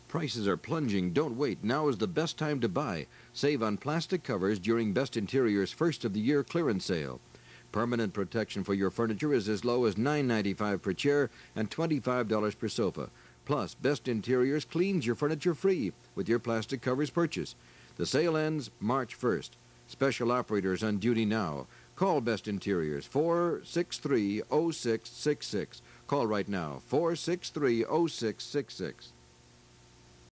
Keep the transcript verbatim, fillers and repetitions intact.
Prices are plunging. Don't wait. Now is the best time to buy. Save on plastic covers during Best Interior's first of the year clearance sale. Permanent protection for your furniture is as low as nine ninety-five per chair and twenty-five dollars per sofa. Plus, Best Interiors cleans your furniture free with your plastic covers purchase. The sale ends March first. Special operators on duty now. Call Best Interiors, four six three, oh six six six. Call right now, four six three, oh six six six.